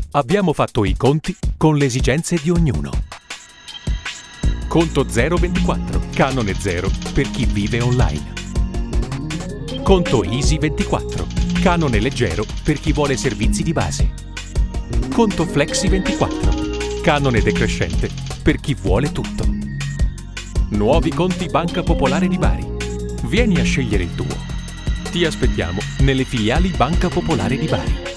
Abbiamo fatto i conti con le esigenze di ognuno. Conto 024, canone 0 per chi vive online. Conto Easy 24, canone leggero per chi vuole servizi di base. Conto Flexi 24, canone decrescente per chi vuole tutto. Nuovi conti Banca Popolare di Bari. Vieni a scegliere il tuo. Ti aspettiamo nelle filiali Banca Popolare di Bari.